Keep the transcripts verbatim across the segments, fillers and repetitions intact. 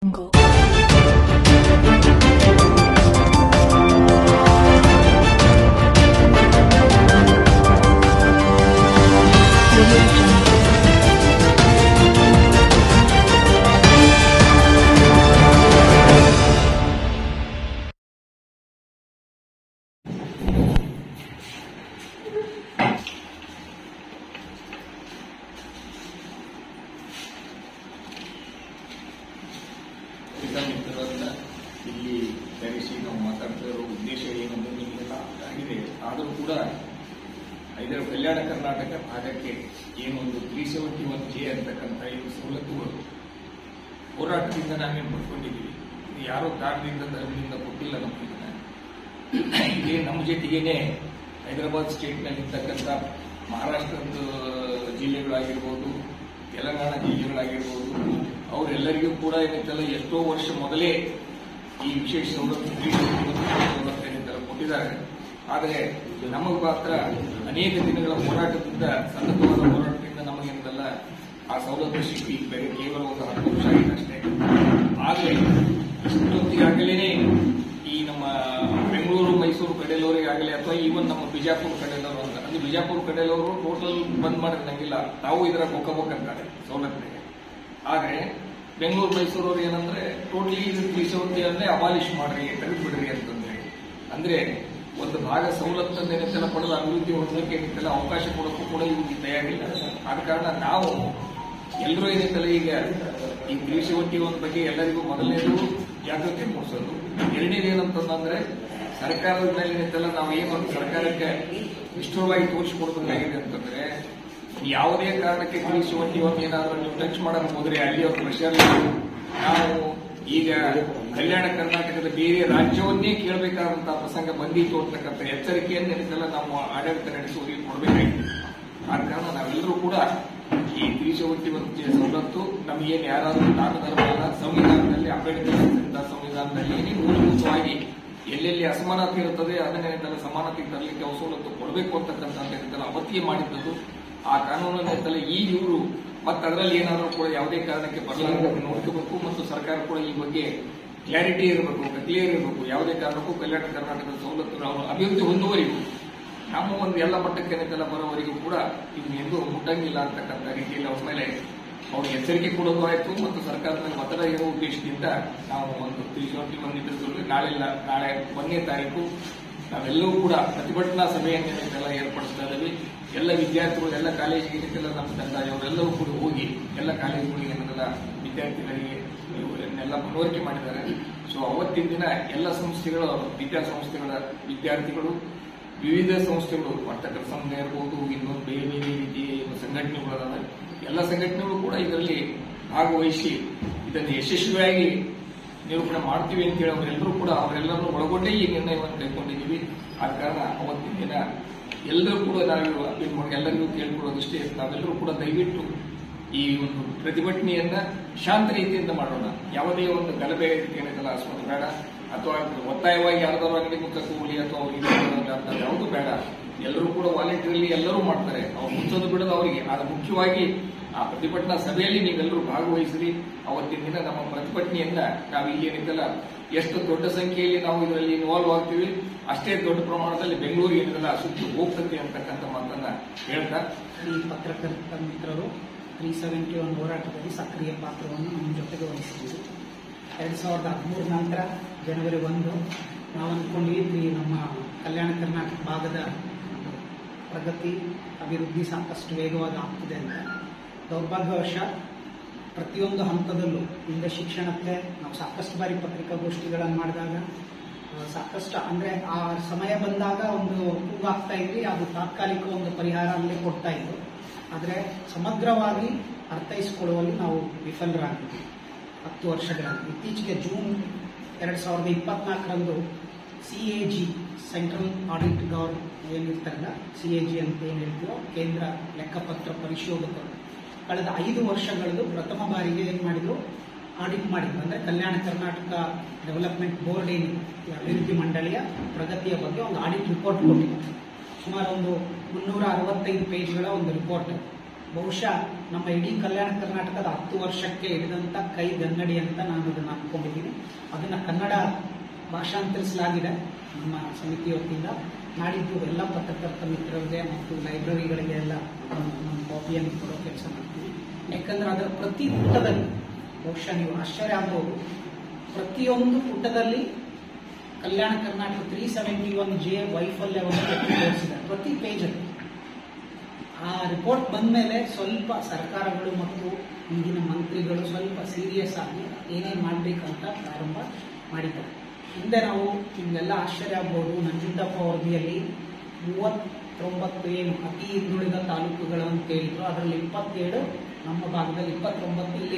ಮಿತ್ರರನ್ನ ಇಲ್ಲಿ ಕರೆಸಿ ನಾವು ಮಾತಾಡ್ತಾ ಇರೋ ಉದ್ದೇಶ ಏನಂದ್ರೆ ನಿಮಗೆ ಆಗಿದೆ. ಆದರೂ ಕೂಡ ಇದರ ಕಲ್ಯಾಣ ಕರ್ನಾಟಕ ಭಾಗಕ್ಕೆ ಏನೊಂದು ತ್ರೀ ಸೆವೆಂಟಿ ಒನ್ ಜೆ ಅಂತಕ್ಕಂಥ ಇದು ಸವಲತ್ತುಗಳು ಹೋರಾಟದಿಂದ ನಾವೇನು ಪಡ್ಕೊಂಡಿದ್ದೀವಿ. ಯಾರೋ ಕಾರಣದಿಂದ ಧರ್ಮದಿಂದ ಕೊಟ್ಟಿಲ್ಲ ನಮಗೆ. ಇದೇ ನಮ್ಮ ಜೊತೆಗೇನೆ ಹೈದರಾಬಾದ್ ಸ್ಟೇಟ್ನಲ್ಲಿ ಇರ್ತಕ್ಕಂಥ ಮಹಾರಾಷ್ಟ್ರದ ಜಿಲ್ಲೆಗಳಾಗಿರ್ಬೋದು, ತೆಲಂಗಾಣ ಜಿಲ್ಲೆಗಳಾಗಿರ್ಬೋದು, ಅವರೆಲ್ಲರಿಗೂ ಕೂಡ ಏನಂತಲ್ಲ ಎಷ್ಟೋ ವರ್ಷ ಮೊದಲೇ ಈ ವಿಶೇಷ ಸವಲತ್ತು ಸವಲತ್ತೇನೆಂತೆಲ್ಲ ಕೊಟ್ಟಿದ್ದಾರೆ. ಆದರೆ ನಮಗೆ ಮಾತ್ರ ಅನೇಕ ದಿನಗಳ ಹೋರಾಟದಿಂದ, ಸತತವಾದ ಹೋರಾಟದಿಂದ ನಮಗೇನಲ್ಲ ಆ ಸವಲತ್ತು ಸಿಕ್ಕಿ ಬೇರೆ ಕೇವಲ ಒಂದು ಹತ್ತು ವರ್ಷ ಆಗಿದೆ ಅಷ್ಟೇ. ಆದರೆ ಇಷ್ಟೊತ್ತಿಗಾಗಲೇ ಈ ನಮ್ಮ ಬೆಂಗಳೂರು ಮೈಸೂರು ಕಡೆಯಲ್ಲವರಿಗಾಗಲೇ ಅಥವಾ ಈವನ್ ನಮ್ಮ ಬಿಜಾಪುರ ಕಡೆಯಲ್ಲವರು ಅಂತ ಅಂದ್ರೆ ಬಿಜಾಪುರ ಕಡೆಯಲ್ಲವರು ಟೋಟಲ್ ಬಂದ್ ಮಾಡಿದಂಗಿಲ್ಲ, ತಾವು ಇದರ ಬೊಕ್ಕಬೊಕ್ಕಂತಾರೆ ಸವಲತ್ತಿಗೆ. ಆದರೆ ಬೆಂಗಳೂರು ಮೈಸೂರವ್ರು ಏನಂದ್ರೆ ಟೋಟಲಿ ತ್ರೀ ಸೆವೆಂಟಿ ಅಂದ್ರೆ ಅಬಾಲಿಷ್ ಮಾಡ್ರಿ, ತೆಗೆದುಬಿಡ್ರಿ ಅಂತಂದ್ರೆ. ಅಂದ್ರೆ ಒಂದು ಭಾಗ ಸವಲತ್ತನ್ನೇನೆಲ್ಲ ಪಡೆದು ಅಭಿವೃದ್ಧಿ ಹೊಂದಕ್ಕೆ ಏನಿತ್ತಲ್ಲ ಅವಕಾಶ ಕೊಡೋಕ್ಕೂ ಕೂಡ ಇವ್ರಿಗೆ ತಯಾರಿಲ್ಲ. ಆದ ಕಾರಣ ನಾವು ಎಲ್ಲರೂ ಏನಿತ್ತಲ್ಲ ಈಗ ಈ ತ್ರೀ ಸೆವೆಂಟಿ ಒನ್ ಬಗ್ಗೆ ಎಲ್ಲರಿಗೂ ಮೊದಲನೇದು ಜಾಗೃತಿ ಮೂಡಿಸೋದು. ಎರಡನೇದು ಏನಂತಂದ್ರೆ ಸರ್ಕಾರದ ಮೇಲೆ ಏನಿತ್ತಲ್ಲ ನಾವು ಏನೊಂದು ಸರ್ಕಾರಕ್ಕೆ ನಿಷ್ಠುರವಾಗಿ ತೋರಿಸಿಕೊಡ್ಬೇಕಾಗಿದೆ ಅಂತಂದ್ರೆ ಯಾವುದೇ ಕಾರಣಕ್ಕೆ ತ್ರೀ ಸೆವೆಂಟಿ ಒನ್ ಏನಾದರೂ ನೀವು ಟಚ್ ಮಾಡಕ್ ಹೋದ್ರೆ ಅಲ್ಲಿ ಅವ್ರ ಪ್ರೆಷರ್ ನಾವು ಈಗ ಕಲ್ಯಾಣ ಕರ್ನಾಟಕದ ಬೇರೆ ರಾಜ್ಯವನ್ನೇ ಕೇಳಬೇಕಾದಂತಹ ಪ್ರಸಂಗ ಬಂದಿತ್ತು ಅಂತಕ್ಕಂಥ ಎಚ್ಚರಿಕೆಯನ್ನು ಏನಿದ್ದಲ್ಲ ನಾವು ಆಡಳಿತ ನಡೆಸುವವರಿಗೆ ಕೊಡಬೇಕಾಗಿದೆ. ಆದ ಕಾರಣ ನಾವೆಲ್ಲರೂ ಕೂಡ ಈ ತ್ರೀ ಸೆವೆಂಟಿ ಒನ್ ಸವಲತ್ತು ನಮಗೇನು ಯಾರಾದರೂ ದಾನ ಧರ್ಮ ಸಂವಿಧಾನದಲ್ಲಿ ಅಂಬೇಡ್ಕರ್ ಸಂವಿಧಾನದಲ್ಲಿ ಮೂಲಭೂತವಾಗಿ ಎಲ್ಲೆಲ್ಲಿ ಅಸಮಾನತೆ ಇರುತ್ತದೆ ಅದನ್ನೇನೆಲ್ಲ ಸಮಾನತೆಗೆ ತರಲಿಕ್ಕೆ ಸವಲತ್ತು ಕೊಡಬೇಕು ಅಂತಕ್ಕಂಥ ಅವತ್ತಿಗೆ ಮಾಡಿದ್ದದು ಆ ಕಾನೂನನ್ನೆಲ್ಲ ಈ ಇವರು ಮತ್ತೆ ಅದರಲ್ಲಿ ಏನಾದರೂ ಕೂಡ ಯಾವುದೇ ಕಾರಣಕ್ಕೆ ಬರಲಾರ ನೋಡ್ಕೋಬೇಕು ಮತ್ತು ಸರ್ಕಾರ ಕೂಡ ಈ ಬಗ್ಗೆ ಕ್ಲಾರಿಟಿ ಇರಬೇಕು, ಕ್ಲಿಯರ್ ಇರಬೇಕು. ಯಾವುದೇ ಕಾರಣಕ್ಕೂ ಕಲ್ಯಾಣ ಕರ್ನಾಟಕದ ಸವಲತ್ತು ಅಭಿವೃದ್ಧಿ ಹೊಂದುವರಿಗೂ ನಮ್ಮ ಒಂದು ಎಲ್ಲ ಮಟ್ಟಕ್ಕೆ ಬರೋವರೆಗೂ ಕೂಡ ಇನ್ನು ಎಂದೂ ಮುಟ್ಟಂಗಿಲ್ಲ ಅಂತಕ್ಕಂಥ ರೀತಿಯಲ್ಲಿ ಅವ್ರ ಮೇಲೆ ಅವ್ರಿಗೆ ಎಚ್ಚರಿಕೆ ಕೊಡೋದು ಆಯಿತು. ಮತ್ತು ಸರ್ಕಾರದ ಮೇಲೆ ಒತ್ತಡ ಇರೋ ಉದ್ದೇಶದಿಂದ ನಾವು ಒಂದು ತ್ರೀ ಸೆವೆಂಟಿ ಒನ್ ಇದ್ರಲ್ಲಿ ನಾಳೆ ನಾಳೆ ಒಂದನೇ ತಾರೀಕು ನಾವೆಲ್ಲವೂ ಕೂಡ ಪ್ರತಿಭಟನಾ ಸಭೆಯನ್ನೆಲ್ಲ ಏರ್ಪಡಿಸ್ತಾ ಇದ್ದೀವಿ. ಎಲ್ಲ ವಿದ್ಯಾರ್ಥಿಗಳು, ಎಲ್ಲ ಕಾಲೇಜಿಗೆಲ್ಲ ನಮ್ಮ ತಂಡ ಅವರೆಲ್ಲವೂ ಕೂಡ ಹೋಗಿ ಎಲ್ಲ ಕಾಲೇಜುಗಳಿಗೆ ಏನಲ್ಲ ವಿದ್ಯಾರ್ಥಿಗಳಿಗೆ ಇವರನ್ನೆಲ್ಲ ಮನವರಿಕೆ ಮಾಡಿದ್ದಾರೆ. ಸೊ ಅವತ್ತಿನ ದಿನ ಎಲ್ಲ ಸಂಸ್ಥೆಗಳ ವಿದ್ಯಾಸಂಸ್ಥೆಗಳ ವಿದ್ಯಾರ್ಥಿಗಳು, ವಿವಿಧ ಸಂಸ್ಥೆಗಳು, ವರ್ತಕರ ಸಂಘ ಇರಬಹುದು, ಇನ್ನೊಂದು ಬೇರೆ ಬೇರೆ ರೀತಿಯ ಸಂಘಟನೆಗಳದಾವೆ, ಎಲ್ಲ ಸಂಘಟನೆಗಳು ಕೂಡ ಇದರಲ್ಲಿ ಭಾಗವಹಿಸಿ ಇದನ್ನು ಯಶಸ್ವಿಯಾಗಿ ನಿರೂಪಣೆ ಮಾಡ್ತೀವಿ ಅಂತೇಳಿ ಅವರೆಲ್ಲರೂ ಕೂಡ ಅವರೆಲ್ಲರನ್ನು ಒಳಗೊಂಡೇ ಈ ನಿರ್ಣಯವನ್ನು ಕೈಗೊಂಡಿದ್ದೀವಿ. ಆದ ಕಾರಣ ಅವತ್ತಿನ ದಿನ ಎಲ್ಲರೂ ಕೂಡ ನಾವು ಅಪೀಲ್ ಮಾಡಿ ಎಲ್ಲರಿಗೂ ಕೇಳ್ಕೊಳ್ಳೋದಷ್ಟೇ, ನಾವೆಲ್ಲರೂ ಕೂಡ ದಯವಿಟ್ಟು ಈ ಒಂದು ಪ್ರತಿಭಟನೆಯನ್ನ ಶಾಂತ ರೀತಿಯಿಂದ ಮಾಡೋಣ. ಯಾವುದೇ ಒಂದು ಗಲಭೆ ಏನಿದೆಲ್ಲ ಆಸ್ಪತ್ರೆ ಬೇಡ, ಅಥವಾ ಒತ್ತಾಯವಾಗಿ ಯಾರ್ದಾರು ಅಂಗಡಿ ಮುಖಕ್ಕೆ ಹೋಗಲಿ ಅಥವಾ ಅವ್ರಿಗೆ ಯಾವುದು ಬೇಡ. ಎಲ್ಲರೂ ಕೂಡ ವಾಲಂಟಿಯರ್ಲಿ ಎಲ್ಲರೂ ಮಾಡ್ತಾರೆ, ಅವ್ರು ಮುಚ್ಚೋದು ಬಿಡೋದು ಅವರಿಗೆ. ಆದ್ರೆ ಮುಖ್ಯವಾಗಿ ಆ ಪ್ರತಿಭಟನಾ ಸಭೆಯಲ್ಲಿ ನೀವೆಲ್ಲರೂ ಭಾಗವಹಿಸಿರಿ. ಅವತ್ತಿನ ದಿನ ನಮ್ಮ ಪ್ರತಿಭಟನೆಯನ್ನ ನಾವು ಇಲ್ಲಿ ಏನಿದ್ದಲ್ಲ ಎಷ್ಟು ದೊಡ್ಡ ಸಂಖ್ಯೆಯಲ್ಲಿ ನಾವು ಇದರಲ್ಲಿ ಇನ್ವಾಲ್ವ್ ಆಗ್ತೀವಿ ಅಷ್ಟೇ ದೊಡ್ಡ ಪ್ರಮಾಣದಲ್ಲಿ ಬೆಂಗಳೂರು ಏನಿದಲ್ಲ ಸುತ್ತು ಹೋಗ್ತದೆ ಅಂತಕ್ಕಂಥ ಮಾತನ್ನ ಹೇಳ್ತಾ, ಈ ಪತ್ರಕರ್ತ ಮಿತ್ರರು ತ್ರೀ ಸೆವೆಂಟಿ ಒನ್ ಹೋರಾಟದಲ್ಲಿ ಸಕ್ರಿಯ ಪಾತ್ರವನ್ನು ನಮ್ಮ ಜೊತೆಗೆ ವಹಿಸಿದ್ದೀವಿ. ಎರಡು ಸಾವಿರದ ಹದಿಮೂರು ನಂತರ ಜನವರಿ ಒಂದು ನಾವು ಅಂದ್ಕೊಂಡಿದ್ವಿ ನಮ್ಮ ಕಲ್ಯಾಣ ಕರ್ನಾಟಕ ಭಾಗದ ಪ್ರಗತಿ ಅಭಿವೃದ್ಧಿ ಸಾಕಷ್ಟು ವೇಗವಾಗಿ ಆಗ್ತಿದೆ ಅಂತ. ದೌರ್ಭಾಗ್ಯವಶ ಪ್ರತಿಯೊಂದು ಹಂತದಲ್ಲೂ ಹಿಂದೆ ಶಿಕ್ಷಣಕ್ಕೆ ನಾವು ಸಾಕಷ್ಟು ಬಾರಿ ಪತ್ರಿಕಾಗೋಷ್ಠಿಗಳನ್ನು ಮಾಡಿದಾಗ ಸಾಕಷ್ಟು ಅಂದರೆ ಆ ಸಮಯ ಬಂದಾಗ ಒಂದು ಕೂಗಾಗ್ತಾ ಇದ್ವಿ, ಅದು ತಾತ್ಕಾಲಿಕ ಒಂದು ಪರಿಹಾರ ಅಲ್ಲೇ ಕೊಡ್ತಾ ಇದ್ರು. ಆದರೆ ಸಮಗ್ರವಾಗಿ ಅರ್ಥೈಸಿಕೊಳ್ಳುವಲ್ಲಿ ನಾವು ವಿಫಲರಾಗಿದ್ವಿ ಹತ್ತು ವರ್ಷಗಳಲ್ಲಿ. ಇತ್ತೀಚೆಗೆ ಜೂನ್ ಎರಡು ಸಾವಿರದ ಇಪ್ಪತ್ನಾಲ್ಕರಂದು C A G central audit ಗವರ್ ಏನಿರ್ತಾರಲ್ಲ, ಸಿ ಎ ಜಿ ಅಂತ ಏನು ಹೇಳ್ತೀವೋ, ಕೇಂದ್ರ ಲೆಕ್ಕಪತ್ರ ಪರಿಶೋಧಕರು ಕಳೆದ ಐದು ವರ್ಷಗಳದ್ದು ಪ್ರಥಮ ಬಾರಿಗೆ ಏನು ಮಾಡಿದ್ರು, ಆಡಿಟ್ ಮಾಡಿದ್ರು. ಅಂದರೆ ಕಲ್ಯಾಣ ಕರ್ನಾಟಕ ಡೆವಲಪ್ಮೆಂಟ್ ಬೋರ್ಡ್ ಏನಿದೆ, ಅಭಿವೃದ್ಧಿ ಮಂಡಳಿಯ ಪ್ರಗತಿಯ ಬಗ್ಗೆ ಒಂದು ಆಡಿಟ್ ರಿಪೋರ್ಟ್ ಕೊಟ್ಟಿತ್ತು. ಸುಮಾರು ಒಂದು ಮುನ್ನೂರ ಅರವತ್ತೈದು ಪೇಜ್ಗಳ ಒಂದು ರಿಪೋರ್ಟ್. ಬಹುಶಃ ನಮ್ಮ ಇಡೀ ಕಲ್ಯಾಣ ಕರ್ನಾಟಕದ ಹತ್ತು ವರ್ಷಕ್ಕೆ ಹಿಡಿದಂತ ಕೈ ಗನ್ನಡಿ ಅಂತ ನಾನು ಅದನ್ನು ಅನ್ಕೊಂಡಿದ್ದೀನಿ. ಅದನ್ನ ಕನ್ನಡ ಭಾಷಾಂತರಿಸಲಾಗಿದೆ ನಮ್ಮ ಸಮಿತಿ ವತಿಯಿಂದ. ನಾಡಿದ್ದು ಎಲ್ಲ ಪತ್ರಕರ್ತ ಮಿತ್ರರಿಗೆ ಮತ್ತು ಲೈಬ್ರರಿಗಳಿಗೆ ಎಲ್ಲ ನಮ್ಮ ಕಾಪಿಯನ್ನು ಕೊಡೋ ಕೆಲಸ ಮಾಡ್ತೀವಿ. ಯಾಕಂದ್ರೆ ಅದರ ಪ್ರತಿ ಪುಟದಲ್ಲಿ ಬಹುಶಃ ನೀವು ಆಶ್ಚರ್ಯ ಆಗ್ಬೋದು, ಪ್ರತಿಯೊಂದು ಪುಟದಲ್ಲಿ Kalyana Karnataka three seventy one J ವೈಫಲ್ಯವನ್ನು ತೋರಿಸಿದೆ ಪ್ರತಿ ಪೇಜಲ್ಲಿ. ಆ ರಿಪೋರ್ಟ್ ಬಂದ ಮೇಲೆ ಸ್ವಲ್ಪ ಸರ್ಕಾರಗಳು ಮತ್ತು ಈಗಿನ ಮಂತ್ರಿಗಳು ಸ್ವಲ್ಪ ಸೀರಿಯಸ್ ಆಗಿ ಏನೇನು ಮಾಡಬೇಕಂತ ಪ್ರಾರಂಭ ಮಾಡಿದ್ದಾರೆ. ಹಿಂದೆ ನಾವು ನಿಮಗೆಲ್ಲ ಆಶ್ಚರ್ಯ ಆಗ್ಬೋದು, ನಂಜುಂಡಪ್ಪ ವರದಿಯಲ್ಲಿ ಮೂವತ್ತೊಂಬತ್ತು ಏನು ಅತಿ ಹಿಂದುಳಿದ ತಾಲೂಕುಗಳು ಅಂತ ಹೇಳಿದ್ರು, ಅದರಲ್ಲಿ ಇಪ್ಪತ್ತೇಳು ನಮ್ಮ ಭಾಗದಲ್ಲಿ, ಇಪ್ಪತ್ತೊಂಬತ್ತು ಇಲ್ಲಿ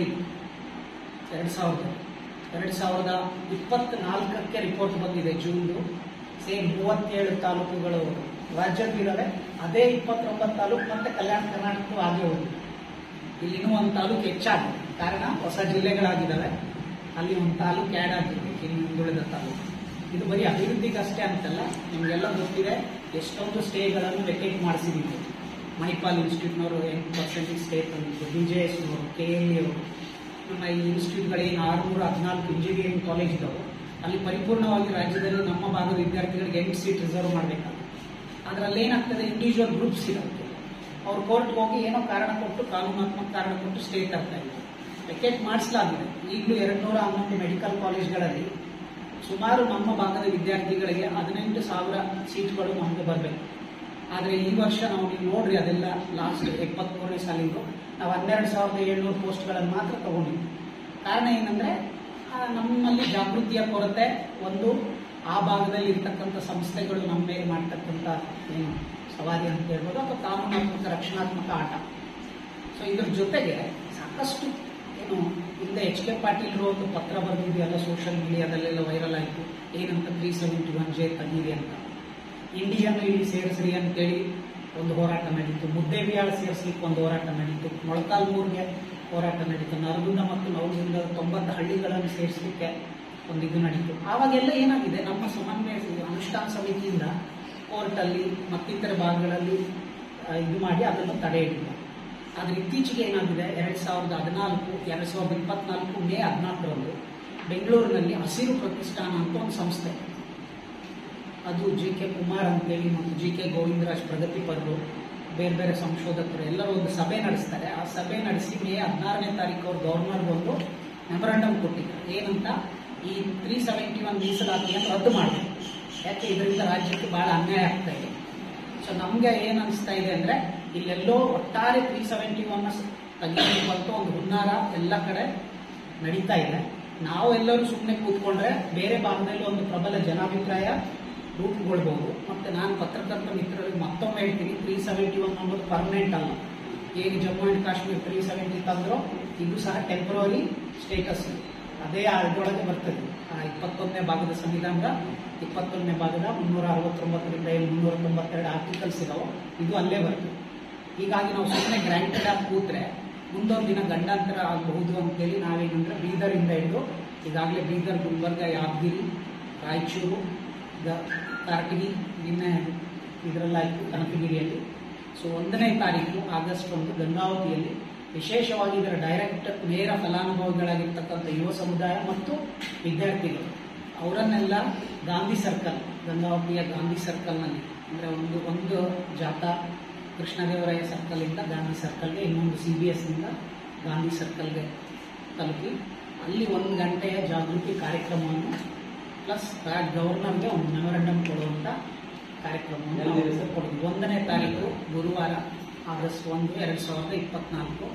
ಎರಡು ಸಾವಿರದ ಎರಡು ಸಾವಿರದ ಇಪ್ಪತ್ನಾಲ್ಕಕ್ಕೆ ರಿಪೋರ್ಟ್ ಬಂದಿದೆ ಜೂನ್ದು. ಸೇಮ್ ಮೂವತ್ತೇಳು ತಾಲೂಕುಗಳು ರಾಜ್ಯದಲ್ಲಿದ್ದಾವೆ. ಅದೇ ಇಪ್ಪತ್ತೊಂಬತ್ತು ತಾಲೂಕು ಮತ್ತೆ ಕಲ್ಯಾಣ ಕರ್ನಾಟಕ ಹಾಗೆ ಹೋಗಿದೆ. ಇಲ್ಲಿನೂ ಒಂದು ತಾಲೂಕು ಹೆಚ್ಚಾಗಿದೆ, ಕಾರಣ ಹೊಸ ಜಿಲ್ಲೆಗಳಾಗಿದ್ದಾವೆ. ಅಲ್ಲಿ ಒಂದು ತಾಲೂಕು ಆ್ಯಡ್ ಆಗಿದೆ, ಹಿಂದುಳಿದ ತಾಲೂಕು. ಇದು ಬರೀ ಅಭಿವೃದ್ಧಿಗಷ್ಟೇ ಅಂತಲ್ಲ, ನಿಮಗೆಲ್ಲ ಗೊತ್ತಿದೆ ಎಷ್ಟೊಂದು ಸ್ಟೇಗಳನ್ನು ವೆಕೇಟ್ ಮಾಡಿಸಿದ್ದೀವಿ. ಮಣಿಪಾಲ್ ಇನ್ಸ್ಟಿಟ್ಯೂಟ್ನವರು ಎಂಟು ಪರ್ಸೆಂಟೇಜ್ ಸ್ಟೇ ತಂದಿದ್ದು, ಬಿ ಜೆ ಎಸ್ನವರು, ಕೆ ಎಲ್ ಇ ಅವರು, ನಮ್ಮ ಈ ಇನ್ಸ್ಟಿಟ್ಯೂಟ್ಗಳೇನು ಆರುನೂರ ಹದಿನಾಲ್ಕು ಇಂಜಿನಿಯರಿಂಗ್ ಕಾಲೇಜ್ ಇದ್ದಾವೆ, ಅಲ್ಲಿ ಪರಿಪೂರ್ಣವಾಗಿ ರಾಜ್ಯದಲ್ಲಿ ನಮ್ಮ ಭಾಗದ ವಿದ್ಯಾರ್ಥಿಗಳಿಗೆ ಎಂಟು ಸೀಟ್ ರಿಸರ್ವ್ ಮಾಡಬೇಕಾಗುತ್ತೆ. ಅದರಲ್ಲಿ ಏನಾಗ್ತದೆ, ಇಂಡಿವಿಜುವಲ್ ಗ್ರೂಪ್ಸ್ ಇರುತ್ತೆ, ಅವ್ರು ಕೋರ್ಟ್ಗೆ ಹೋಗಿ ಏನೋ ಕಾರಣ ಕೊಟ್ಟು, ಕಾನೂನಾತ್ಮಕ ಕಾರಣ ಕೊಟ್ಟು ಸ್ಟೇ ತರ್ತಾ ಇದ್ದಾರೆ. ವೆಕೇಟ್ ಮಾಡಿಸಲಾಗಿದೆ. ಈಗಲೂ ಎರಡು ನೂರ ಹನ್ನೊಂದು ಮೆಡಿಕಲ್ ಕಾಲೇಜ್ಗಳಲ್ಲಿ ಸುಮಾರು ನಮ್ಮ ಭಾಗದ ವಿದ್ಯಾರ್ಥಿಗಳಿಗೆ ಹದಿನೆಂಟು ಸಾವಿರ ಸೀಟ್ಗಳು ನಮಗೆ ಬರಬೇಕು. ಆದರೆ ಈ ವರ್ಷ ನಾವು ನೀವು ನೋಡ್ರಿ, ಅದೆಲ್ಲ ಲಾಸ್ಟ್ ಎಪ್ಪತ್ಮೂರನೇ ಸಾಲಿಂದು ನಾವು ಹನ್ನೆರಡು ಸಾವಿರದ ಏಳ್ನೂರು ಪೋಸ್ಟ್ಗಳನ್ನು ಮಾತ್ರ ತಗೊಂಡಿದ್ವಿ. ಕಾರಣ ಏನಂದ್ರೆ ನಮ್ಮಲ್ಲಿ ಜಾಗೃತಿಯ ಕೊರತೆ, ಒಂದು ಆ ಭಾಗದಲ್ಲಿ ಇರ್ತಕ್ಕಂಥ ಸಂಸ್ಥೆಗಳು ನಮ್ಮ ಮೇಲೆ ಮಾಡ್ತಕ್ಕಂಥ ಏನು ಸವಾರಿ ಅಂತ ಹೇಳ್ಬೋದು, ಅಥವಾ ಕಾನೂನಾತ್ಮಕ ರಕ್ಷಣಾತ್ಮಕ ಆಟ. ಸೊ ಇದ್ರ ಜೊತೆಗೆ ಸಾಕಷ್ಟು ಏನು ಹಿಂದೆ ಎಚ್ ಕೆ ಪಾಟೀಲ್ ಒಂದು ಪತ್ರ ಬರೆದಿದೆಯಲ್ಲ, ಸೋಷಿಯಲ್ ಮೀಡಿಯಾದಲ್ಲೆಲ್ಲ ವೈರಲ್ ಆಯಿತು, ಏನಂತ ತ್ರೀ ಸೆವೆಂಟಿ ಒನ್ ಜೆ ತೆಗೀರಿ ಅಂತ. ಇಂಡಿಯನ್ ಇಲ್ಲಿ ಸೇರಿಸ್ರಿ ಅಂತೇಳಿ ಒಂದು ಹೋರಾಟ ನಡೀತು, ಮುದ್ದೇಬಿಹಾಳ ಸೇರಿಸ್ಲಿಕ್ಕೆ ಒಂದು ಹೋರಾಟ ನಡೀತು, ಮೊಳಕಾಲ್ಮೂರ್ಗೆ ಹೋರಾಟ ನಡೀತು, ನರಗುಂದ ಮತ್ತು ನವಗುಂದ ತೊಂಬತ್ತು ಹಳ್ಳಿಗಳನ್ನು ಸೇರಿಸಲಿಕ್ಕೆ ಒಂದು ಇದು ನಡೀತು. ಆವಾಗೆಲ್ಲ ಏನಾಗಿದೆ, ನಮ್ಮ ಸಮನ್ವಯ ಅನುಷ್ಠಾನ ಸಮಿತಿಯಿಂದ ಕೋರ್ಟಲ್ಲಿ ಮತ್ತಿತರ ಭಾಗಗಳಲ್ಲಿ ಇದು ಮಾಡಿ ಅದನ್ನು ತಡೆ ಹಿಡಿದ. ಆದರೆ ಇತ್ತೀಚೆಗೆ ಏನಾಗಿದೆ, ಎರಡು ಸಾವಿರದ ಹದಿನಾಲ್ಕು ಎರಡು ಸಾವಿರದ ಇಪ್ಪತ್ನಾಲ್ಕು ಮೇ ಹದಿನಾಲ್ಕರಂದು ಬೆಂಗಳೂರಿನಲ್ಲಿ ಹಸಿರು ಪ್ರತಿಷ್ಠಾನ ಅಂತ ಒಂದು ಸಂಸ್ಥೆ, ಅದು ಜಿ ಕೆ ಕುಮಾರ್ ಅಂತೇಳಿ ಮತ್ತು ಜಿ ಕೆ ಗೋವಿಂದರಾಜ್ ಪ್ರಗತಿಪರರು, ಬೇರೆ ಬೇರೆ ಸಂಶೋಧಕರು ಎಲ್ಲರೂ ಒಂದು ಸಭೆ ನಡೆಸ್ತಾರೆ. ಆ ಸಭೆ ನಡೆಸಿ ಮೇ ಹದಿನಾರನೇ ತಾರೀಕು ಅವರು ಗವರ್ನರ್ಗೆ ಒಂದು ಮೆಮೊರಾಂಡಮ್ ಕೊಟ್ಟಿದ್ದಾರೆ. ಏನಂತ, ಈ ತ್ರೀ ಸೆವೆಂಟಿ ಒನ್ ಮೀಸಲಾತಿಯನ್ನು ರದ್ದು ಮಾಡಬೇಕು, ಯಾಕೆ ಇದರಿಂದ ರಾಜ್ಯಕ್ಕೆ ಬಹಳ ಅನ್ಯಾಯ ಆಗ್ತಾ ಇದೆ. ಸೊ ನಮ್ಗೆ ಏನ್ ಅನಿಸ್ತಾ ಇದೆ ಅಂದ್ರೆ, ಇಲ್ಲೆಲ್ಲೋ ಒಟ್ಟಾರೆ ತ್ರೀ ಸೆವೆಂಟಿ ಒನ್ ತೆಗಿಬೇಕು ಅಂತ ಒಂದು ಹುನ್ನಾರ ಎಲ್ಲ ಕಡೆ ನಡೀತಾ ಇದೆ. ನಾವು ಎಲ್ಲರೂ ಸುಮ್ಮನೆ ಕೂತ್ಕೊಂಡ್ರೆ ಬೇರೆ ಭಾಗದಲ್ಲಿ ಒಂದು ಪ್ರಬಲ ಜನಾಭಿಪ್ರಾಯ ರೂಪುಗೊಳ್ಬಹುದು. ಮತ್ತೆ ನಾನು ಪತ್ರಕರ್ತ ಮಿತ್ರರಿಗೆ ಮತ್ತೊಮ್ಮೆ ಹೇಳ್ತೀನಿ, ತ್ರೀ ಸೆವೆಂಟಿ ಒನ್ ಅನ್ನೋದು ಪರ್ಮನೆಂಟ್ ಅಲ್ಲ. ಏನು Jammu and Kashmir three seventy ತಂದ್ರೋ ಇದು ಸಹ ಟೆಂಪರರಿ ಸ್ಟೇಟಸ್, ಅದೇ ಅದರೊಳಗೆ ಬರ್ತದೆ. ಆ ಇಪ್ಪತ್ತೊಂದನೇ ಭಾಗದ ಸಂವಿಧಾನದ ಇಪ್ಪತ್ತೊಂದನೇ ಭಾಗದ ಮುನ್ನೂರ ಅರವತ್ತೊಂಬತ್ತರಿಂದ ಮುನ್ನೂರ ತೊಂಬತ್ತೆರಡು ಆರ್ಟಿಕಲ್ಸ್ ಇದಾವೆ, ಇದು ಅಲ್ಲೇ ಬರ್ತದೆ. ಹೀಗಾಗಿ ನಾವು ಸುಮ್ಮನೆ ಗ್ರಾಂಟೆಡ್ ಆಗಿ ಕೂತ್ರೆ ಮುಂದೊಂದು ದಿನ ಗಂಡಾಂತರ ಆಗಬಹುದು ಅಂತೇಳಿ ನಾವೇನಂದ್ರೆ ಬೀದರಿಂದ ಹಿಡಿದು ಈಗಾಗಲೇ ಬೀದರ್, ಗುಲ್ಬರ್ಗ, ಯಾದಗಿರಿ, ರಾಯಚೂರು, ಕಾರಟಗಿ, ನಿನ್ನೆ ಇದರಲ್ಲಾಯಿತು ಕನಕಗಿರಿಯಲ್ಲಿ. ಸೊ ಒಂದನೇ ತಾರೀಕು ಆಗಸ್ಟ್ ಒಂದು ಗಂಗಾವತಿಯಲ್ಲಿ ವಿಶೇಷವಾಗಿ ಇದರ ಡೈರೆಕ್ಟ್ ನೇರ ಫಲಾನುಭವಿಗಳಾಗಿರ್ತಕ್ಕಂಥ ಯುವ ಸಮುದಾಯ ಮತ್ತು ವಿದ್ಯಾರ್ಥಿಗಳು ಅವರನ್ನೆಲ್ಲ ಗಾಂಧಿ ಸರ್ಕಲ್, ಗಂಗಾವತಿಯ ಗಾಂಧಿ ಸರ್ಕಲ್ನಲ್ಲಿ, ಅಂದರೆ ಒಂದು ಒಂದು ಜಾಥಾ ಕೃಷ್ಣದೇವರಾಯ ಸರ್ಕಲಿಂದ ಗಾಂಧಿ ಸರ್ಕಲ್ಗೆ, ಇನ್ನೊಂದು ಸಿ ಬಿ ಎಸ್ನಿಂದ ಗಾಂಧಿ ಸರ್ಕಲ್ಗೆ ತಲುಪಿ ಅಲ್ಲಿ ಒಂದು ಗಂಟೆಯ ಜಾಗೃತಿ ಕಾರ್ಯಕ್ರಮವನ್ನು ಪ್ಲಸ್ ಗವರ್ನರ್ಗೆ ಒಂದು ಮೆಮೊರಂಡಮ್ ಕೊಡುವಂಥ ಕಾರ್ಯಕ್ರಮವನ್ನು ನಾವು ಕೊಡ್ತೀವಿ. ಒಂದನೇ ತಾರೀಕು ಗುರುವಾರ ಆಗಸ್ಟ್ ಒಂದು ಎರಡು ಸಾವಿರದ ಇಪ್ಪತ್ನಾಲ್ಕು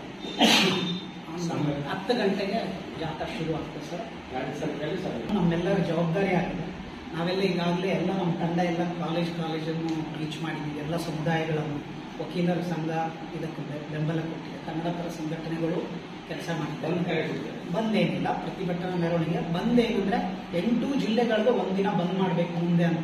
ಹತ್ತು ಗಂಟೆಗೆ ಜಾಥಾ ಶುರು ಆಗ್ತದೆ ಸರ್. ನಮ್ಮೆಲ್ಲರ ಜವಾಬ್ದಾರಿ ಆಗಿದೆ. ನಾವೆಲ್ಲ ಈಗಾಗಲೇ ಎಲ್ಲ ನಮ್ಮ ತಂಡ ಎಲ್ಲ ಕಾಲೇಜ್ ಕಾಲೇಜನ್ನು ರೀಚ್ ಮಾಡಿದ್ದೀವಿ. ಎಲ್ಲ ಸಮುದಾಯಗಳನ್ನು, ವಕೀಲರ ಸಂಘ ಇದಕ್ಕೆ ಬೆಂಬಲ ಕೊಟ್ಟಿದೆ, ಕನ್ನಡ ಪರ ಸಂಘಟನೆಗಳು ಕೆಲಸ ಮಾಡಿದ್ದಾರೆ. ಬಂದೇನಿಲ್ಲ, ಪ್ರತಿಭಟನಾ ಮೆರವಣಿಗೆ ಬಂದೇನಂದ್ರೆ ಎಂಟು ಜಿಲ್ಲೆಗಳಿಗೆ ಒಂದಿನ ಬಂದ್ ಮಾಡಬೇಕು ಮುಂದೆ ಅಂತ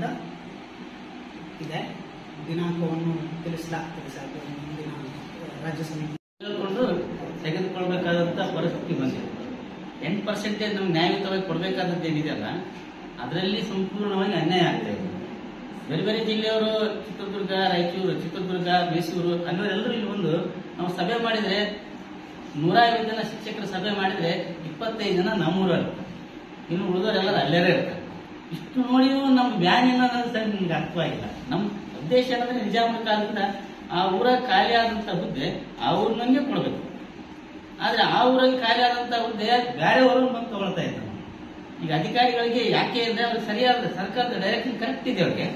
ಇದೆ. ದಿನಾಂಕವನ್ನು ತಿಳಿಸಲಾಗ್ತದೆ ಸರ್. ಮುಂದಿನ ರಾಜ್ಯ ಸಮಿತಿ ತೆಗೆದುಕೊಳ್ಬೇಕಾದಂತ ಪರಿಸ್ಥಿತಿ ಬಂದಿದೆ. ಎಂಟು ಪರ್ಸೆಂಟೇಜ್ ನಮ್ಗೆ ನ್ಯಾಯಯುತವಾಗಿ ಕೊಡಬೇಕಾದದ್ದು ಏನಿದೆಯಲ್ಲ, ಅದರಲ್ಲಿ ಸಂಪೂರ್ಣವಾಗಿ ಅನ್ಯಾಯ ಆಗ್ತಾ ಇದೆ. ಬೇರೆ ಬೇರೆ ಜಿಲ್ಲೆಯವರು ಚಿತ್ರದುರ್ಗ, ರಾಯಚೂರು, ಚಿತ್ರದುರ್ಗ, ಮೈಸೂರು, ಅಲ್ಲಿವರೆಲ್ಲರೂ ಇಲ್ಲಿ ಒಂದು ನಾವು ಸಭೆ ಮಾಡಿದ್ರೆ ನೂರ ಐವತ್ತು ಜನ ಶಿಕ್ಷಕರ ಸಭೆ ಮಾಡಿದ್ರೆ ಇಪ್ಪತ್ತೈದು ಜನ ನಮ್ಮೂರಲ್ಲಿ, ಇನ್ನು ಉಳಿದವರೆಲ್ಲರೂ ಅಲ್ಲೇ ಇರ್ತಾರೆ. ಇಷ್ಟು ನೋಡಿದ್ರು ನಮ್ಗೆ ಬ್ಯಾನ್ ಏನನ್ನೋದು ಸರಿ ನಿಮ್ಗೆ ಅರ್ಥವಾಗಿಲ್ಲ. ನಮ್ಮ ಉದ್ದೇಶ ಏನಂದ್ರೆ ನಿಜಾಮರ ಕಾಲದಿಂದ ಆ ಊರ ಖಾಲಿ ಆದಂತ ಹುದ್ದೆ ಆ ಊರಿನಂಗೆ ಕೊಡ್ಬೇಕು. ಆದ್ರೆ ಆ ಊರಲ್ಲಿ ಖಾಲಿ ಆದಂತ ಹುದ್ದೆ ಬೇರೆ ಊರಲ್ಲಿ ಬಂದು ತಗೊಳ್ತಾ ಇದ್ದಾರೆ. ಈಗ ಅಧಿಕಾರಿಗಳಿಗೆ ಯಾಕೆ ಅಂದ್ರೆ ಅವ್ರಿಗೆ ಸರಿಯಾದ ಸರ್ಕಾರದ ಡೈರೆಕ್ಷನ್ ಕರೆಕ್ಟ್ ಇದೆ. ಅವ್ರಿಗೆ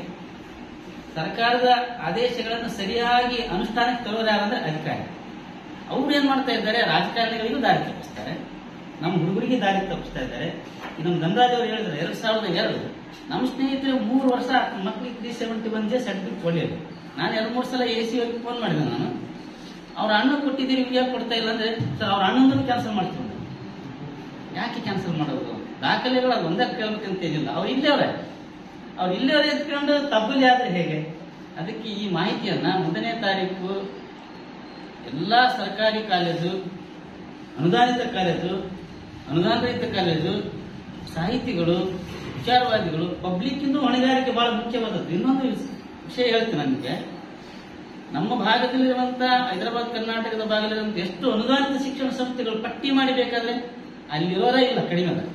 ಸರ್ಕಾರದ ಆದೇಶಗಳನ್ನು ಸರಿಯಾಗಿ ಅನುಷ್ಠಾನಕ್ಕೆ ತರೋರು ಯಾರಂದ್ರೆ ಅಧಿಕಾರಿ. ಅವ್ರು ಏನ್ ಮಾಡ್ತಾ ಇದ್ದಾರೆ, ರಾಜಕಾರಣಿಗಳಿಗೂ ದಾರಿ ತಪ್ಪಿಸ್ತಾರೆ, ನಮ್ಮ ಹುಡುಗರಿಗೆ ದಾರಿ ತಪ್ಪಿಸ್ತಾ ಇದ್ದಾರೆ. ನಮ್ಮ ಧನರಾಜ್ ಅವರು ಹೇಳಿದ್ರೆ ಎರಡ್ ಸಾವಿರದ ಎರಡು ನಮ್ಮ ಸ್ನೇಹಿತರು ಮೂರು ವರ್ಷ ಮಕ್ಕಳಿಗೆ three seventy one J certificate ಕೊಡಲಿಲ್ಲ. ನಾನು ಎರಡು ಮೂರು ಸಲ ಎ ಸಿ ಅವ್ರಿಗೆ ಫೋನ್ ಮಾಡಿದೆ. ನಾನು ಅವ್ರ ಅಣ್ಣ ಕೊಟ್ಟಿದ್ದೀರಿ ಇವ್ರಿಗೆ ಕೊಡ್ತಾ ಇಲ್ಲ ಅಂದ್ರೆ ಸರ್ ಅವ್ರ ಅಣ್ಣಂದನ್ನು ಕ್ಯಾನ್ಸಲ್ ಮಾಡ್ತೀವಿ. ಯಾಕೆ ಕ್ಯಾನ್ಸಲ್ ಮಾಡೋದು? ದಾಖಲೆಗಳು ಅದು ಒಂದೇ ಕೇಳ್ಬೇಕಂತ ಏನಿಲ್ಲ. ಅವ್ರು ಇಲ್ಲೇವ್ರೆ ಅವ್ರು ಇಲ್ಲೇವ್ರೆ ಎತ್ಕೊಂಡು ತಬ್ಬಲಿ ಆದ್ರೆ ಹೇಗೆ? ಅದಕ್ಕೆ ಈ ಮಾಹಿತಿಯನ್ನ ಒಂದನೇ ತಾರೀಕು ಎಲ್ಲಾ ಸರ್ಕಾರಿ ಕಾಲೇಜು, ಅನುದಾನಿತ ಕಾಲೇಜು, ಅನುದಾನ ರಹಿತ ಕಾಲೇಜು, ಸಾಹಿತಿಗಳು, ವಿಚಾರವಾದಿಗಳು, ಪಬ್ಲಿಕ್ ಇಂದು ಹೊಣೆಗಾರಿಕೆ ಬಹಳ ಮುಖ್ಯವಾದದ್ದು. ಇನ್ನೊಂದು ವಿಷಯ ಹೇಳ್ತೀನಿ ನಿಮಗೆ. ನಮ್ಮ ಭಾಗದಲ್ಲಿರುವಂತ ಹೈದರಾಬಾದ್ ಕರ್ನಾಟಕದ ಭಾಗದಲ್ಲಿರುವಂತ ಎಷ್ಟು ಅನುದಾನಿತ ಶಿಕ್ಷಣ ಸಂಸ್ಥೆಗಳು ಪಟ್ಟಿ ಮಾಡಬೇಕಾದ್ರೆ ಅಲ್ಲಿರೋರೇ ಇಲ್ಲ, ಕಡಿಮೆ ಅದ.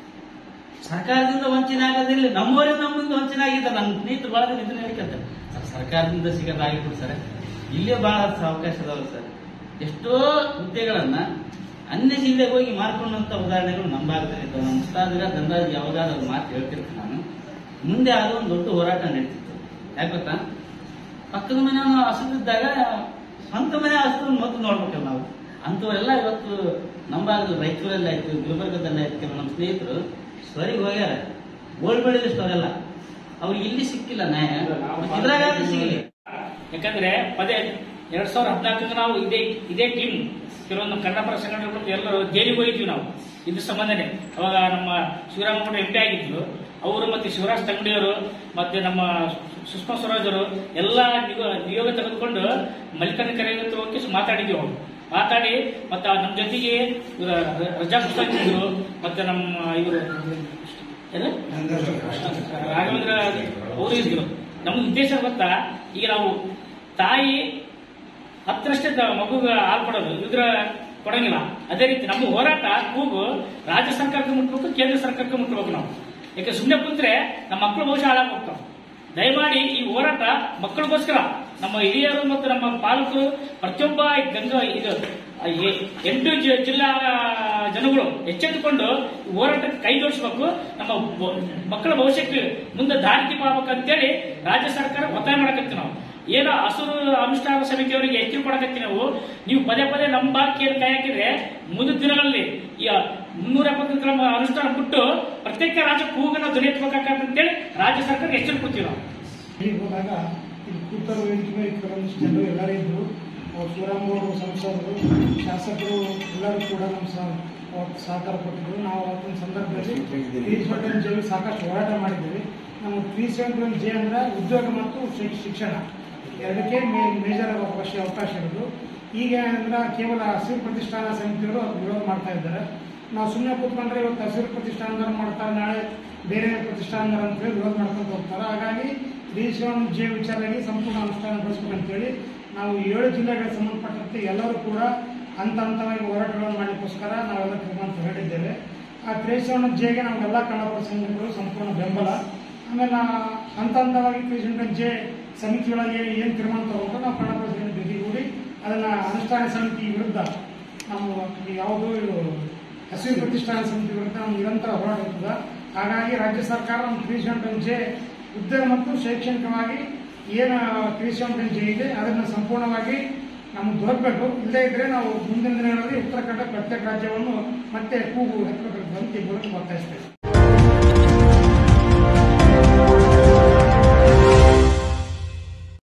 ಸರ್ಕಾರದಿಂದ ವಂಚನೆ ಆಗೋದಿಲ್ಲ, ನಮ್ಮವರೇ ನಮ್ಮಿಂದ ವಂಚನೆ ಆಗಿದ್ದಾರೆ. ನನ್ನ ಸ್ನೇಹಿತರು ಬಹಳ ಜನ ಇದನ್ನ ಹೇಳ್ಕೊತಾರೆ, ಸರ್ ಸರ್ಕಾರದಿಂದ ಸಿಗೋದಾಗಿತ್ತು ಸರ್, ಇಲ್ಲೇ ಬಹಳ ಅವಕಾಶ ಅದಾವ ಸರ್. ಎಷ್ಟೋ ಹುದ್ದೆಗಳನ್ನ ಅನ್ಯ ಜಿಲ್ಲೆಗೆ ಹೋಗಿ ಮಾರ್ಕೊಂಡಂತ ಉದಾಹರಣೆಗಳು ನಮ್ಮ ಭಾಗದಲ್ಲಿ ಇದ್ದಾವೆ. ನಮ್ಮ ಉಸ್ತಾದರ ಧನರಾಜ್ ಯಾವಾಗಾದ್ರೂ ಅವ್ರ ಮಾತು ಹೇಳ್ತಿರ್ತೀನಿ ನಾನು. ಮುಂದೆ ಆದ ಒಂದು ದೊಡ್ಡ ಹೋರಾಟ ನಡೀತಿತ್ತು. ಯಾಕೆ ಗೊತ್ತಾ, ಪಕ್ಕದ ಮನೆ ಹಸುತ್ತಿದ್ದಾಗ ಸ್ವಂತ ಮನೆ ಹಸು ಮೊದಲು ನೋಡ್ಬೇಕಲ್ಲ ನಾವು. ಅಂತವರೆಲ್ಲ ಇವತ್ತು ನಮ್ಮ ಭಾಗದಲ್ಲಿ ರಾಯಚೂರಲ್ಲಿ ಆಯ್ತು, ಗುಲ್ಬರ್ಗದಲ್ಲಿ ಆಯ್ತು, ಕೆಲವು ನಮ್ಮ ಸ್ನೇಹಿತರು ಸರಿಗೆ ಹೋಗ್ಯಾರ. ಗೋಲ್ಡ್ ಮೆಡಲಿಸ್ಟ್ ಅವರೆಲ್ಲ, ಅವ್ರಿಗೆ ಇಲ್ಲಿ ಸಿಕ್ಕಿಲ್ಲ ನ್ಯಾಯ, ಇದ್ರಾಗ ಸಿಗಲಿ. ಯಾಕಂದ್ರೆ ಪದೇ ಎರಡ್ ಸಾವಿರದ ಹದಿನಾಲ್ಕಕ್ಕೆ ನಾವು ಇದೇ ಇದೇ ಟೀಮ್ ಕೆಲವೊಂದು ಕನ್ನಡ ಪರ ಸಂಘಟನೆಗಳು ಎಲ್ಲರೂ ಜೈಲಿಗೆ ಹೋಗಿದ್ವಿ ನಾವು ಇದ್ರ ಸಂಬಂಧನೇ. ಅವಾಗ ನಮ್ಮ ಶಿವರಾಮಗೌಡ ಎಂ ಪಿ ಆಗಿದ್ರು, ಅವರು ಮತ್ತೆ ಶಿವರಾಜ್ ತಂಗಡಿಯವರು ಮತ್ತೆ ನಮ್ಮ ಸುಷ್ಮಾ ಸ್ವರಾಜ್ ಅವರು ಎಲ್ಲ ನಿಯೋಗ ತೆಗೆದುಕೊಂಡು ಮಲ್ಲಿಕಾರ್ಜುನ ಖರ್ಗೆ ಹತ್ರ ಹೋಗಿ ಮಾತಾಡಿದ್ವಿ. ಅವರು ಮಾತಾಡಿ ಮತ್ತೆ ನಮ್ಮ ಜೊತೆಗೆ ರಜಾ ಪುಸ್ತಕ ಇದ್ರು, ಮತ್ತೆ ನಮ್ಮ ಇವರು ರಾಘವೇಂದ್ರ ಅವರು ಇದ್ರು. ನಮ್ಮ ಉದ್ದೇಶ ಗೊತ್ತಾ, ಈಗ ನಾವು ತಾಯಿ ಹತ್ತರಷ್ಟೇ ಮಗುಗೆ ಹಾಲು ಕೊಡೋದು, ಇದ್ರ ಕೊಡಂಗಿಲ್ಲ. ಅದೇ ರೀತಿ ನಮ್ಮ ಹೋರಾಟ ಕೂಗು ರಾಜ್ಯ ಸರ್ಕಾರಕ್ಕೆ ಮುಟ್ಬೇಕು, ಕೇಂದ್ರ ಸರ್ಕಾರಕ್ಕೆ ಮುಟ್ಬೇಕು ನಾವು. ಯಾಕೆ ಸುಮ್ಮನೆ ಕೂತ್ರೆ ನಮ್ಮ ಮಕ್ಕಳು ಭವಿಷ್ಯ ಹಾಳಾಗಿ ಹೋಗ್ತಾವೆ. ದಯಮಾಡಿ ಈ ಹೋರಾಟ ಮಕ್ಕಳಿಗೋಸ್ಕರ ನಮ್ಮ ಹಿರಿಯರು ಮತ್ತು ನಮ್ಮ ಪಾಲಕರು ಪ್ರತಿಯೊಬ್ಬ ಗಂಗಾ ಇದು ಎಂಟು ಜಿಲ್ಲಾ ಜನಗಳು ಎಚ್ಚೆತ್ತುಕೊಂಡು ಹೋರಾಟಕ್ಕೆ ಕೈ ಜೋಡಿಸಬೇಕು. ನಮ್ಮ ಮಕ್ಕಳ ಭವಿಷ್ಯಕ್ಕೆ ಮುಂದೆ ದಾರಿ ಆಗ್ಬೇಕಂತೇಳಿ ರಾಜ್ಯ ಸರ್ಕಾರ ಒತ್ತಾಯ ಮಾಡಕತ್ತೀವಿ ನಾವು. ಏನೋ ಹಸಿರು ಅನುಷ್ಠಾನ ಸಮಿತಿಯವರಿಗೆ ಎಚ್ಚರಿಕೆ ಕೊಡಕತ್ತೀವಿ ನಾವು. ನೀವು ಪದೇ ಪದೇ ನಮ್ಮ ಬಾಕಿ ಏನು ಕೈ ಹಾಕಿದ್ರೆ ಮುಂದಿನ ದಿನಗಳಲ್ಲಿ ಈ ಮುನ್ನೂರ ಎಪ್ಪತ್ತು ಕ್ರಮ ಅನುಷ್ಠಾನ ಬಿಟ್ಟು ಪ್ರತ್ಯೇಕ ರಾಜ್ಯ ಕೂಗನ್ನು ಧ್ವನಿ ಎತ್ತಬೇಕಾಗತ್ತಂತೇಳಿ ರಾಜ್ಯ ಸರ್ಕಾರ ಎಚ್ಚರಿಕೆ ಕೊಡ್ತೀವಿ ನಾವು. ಇಲ್ಲಿ ಹೋದಾಗ ಇಲ್ಲಿ ಕೂತರು ಕೆಲವೊಂದಿಷ್ಟು ಜನರು ಎಲ್ಲರೂ ಇದ್ರು. ಶಿವರಾಮಗೌಡರು, ಸಂಸದರು, ಶಾಸಕರು ಎಲ್ಲರೂ ಕೂಡ ನಮ್ಮ ಸಹಕಾರ ಕೊಟ್ಟಿದ್ರು. ನಾವು ಅವತ್ತಿನ ಸಂದರ್ಭದಲ್ಲಿ ತ್ರೀ ಸೆವೆಂಟಿ ಜೆ ಸಾಕಷ್ಟು ಹೋರಾಟ ಮಾಡಿದ್ದೀವಿ. ನಮ್ಮ ತ್ರೀ ಸೆವೆಂಟಿ ಒನ್ ಜೆ ಅಂದ್ರೆ ಉದ್ಯೋಗ ಮತ್ತು ಶಿಕ್ಷಣ ಎರಡಕ್ಕೆ ಮೇಜರ್ ಅವಕಾಶ ಅವಕಾಶ ಇರೋದು. ಈಗ ಏನಂದ್ರೆ ಕೇವಲ ಹಸಿರು ಪ್ರತಿಷ್ಠಾನ ಸಮಿತಿಗಳು ವಿರೋಧ ಮಾಡ್ತಾ ಇದ್ದಾರೆ. ನಾವು ಸುಮ್ಮನೆ ಕೂತ್ಕೊಂಡ್ರೆ ಇವತ್ತು ಹಸಿರು ಪ್ರತಿಷ್ಠಾನದವ್ರು ಮಾಡ್ತಾರೆ, ನಾಳೆ ಬೇರೆ ಪ್ರತಿಷ್ಠಾನದವ್ರು ಅಂತೇಳಿ ವಿರೋಧ ಮಾಡ್ಕೊಂಡು ಹೋಗ್ತಾರೆ. ಹಾಗಾಗಿ ತ್ರೀ ಸೆವೆನ್ ಜೆ ವಿಚಾರವಾಗಿ ಸಂಪೂರ್ಣ ಅನುಷ್ಠಾನಗೊಳಿಸಬೇಕಂತೇಳಿ ನಾವು ಏಳು ಜಿಲ್ಲೆಗಳಿಗೆ ಸಂಬಂಧಪಟ್ಟಂತೆ ಎಲ್ಲರೂ ಕೂಡ ಹಂತ ಹಂತವಾಗಿ ಹೋರಾಟಗಳನ್ನು ಮಾಡಲಿಕ್ಕೋಸ್ಕರ ನಾವೆಲ್ಲ ತೀರ್ಮಾನ ತಗೊಂಡಿದ್ದೇವೆ. ಆ ತ್ರೀ ಸೆವೆನ್ ಜೆಗೆ ನಾವೆಲ್ಲ ಕನ್ನಡ ಸಂಘಟನೆಗಳು ಸಂಪೂರ್ಣ ಬೆಂಬಲ. ಆಮೇಲೆ ಹಂತ ಹಂತವಾಗಿ ತ್ರೀ ಸೆವೆನ್ ಜೆ ಸಮಿತಿಯೊಳಗೆ ಏನು ತೀರ್ಮಾನ ತಗೊಂಡು ನಾವು ಕನ್ನಡ ಸಂಘಟನೆ ಜೊತೆಗೂಡಿ ಅದನ್ನು ಅನುಷ್ಠಾನ ಸಮಿತಿ ವಿರುದ್ಧ ನಾವು ಯಾವುದೋ ಹಸಿರು ಪ್ರತಿಷ್ಠಾನ ಸಮಿತಿ ವಿರುದ್ಧ ನಾವು ನಿರಂತರ ಹೋರಾಟ ಇರ್ತದೆ. ಹಾಗಾಗಿ ರಾಜ್ಯ ಸರ್ಕಾರ ನಮ್ಮ ತ್ರೀ ಸೆವೆನ್ ಜೆ ಉದ್ಯೋಗ ಮತ್ತು ಶೈಕ್ಷಣಿಕವಾಗಿ ಏನು ತ್ರೀ ಸೆವೆನ್ ಜೆ ಇದೆ ಅದನ್ನು ಸಂಪೂರ್ಣವಾಗಿ ನಮಗೆ ದೊರಕಬೇಕು. ಇಲ್ಲದೇ ಇದ್ರೆ ನಾವು ಮುಂದಿನ ದಿನಗಳಲ್ಲಿ ಉತ್ತರ ಕನ್ನಡ ಪ್ರತ್ಯೇಕ ರಾಜ್ಯವನ್ನು ಮತ್ತೆ ಕೂಗು ಎತ್ತಬೇಕು ಅಂತ ಒತ್ತಾಯಿಸ್ತೇವೆ.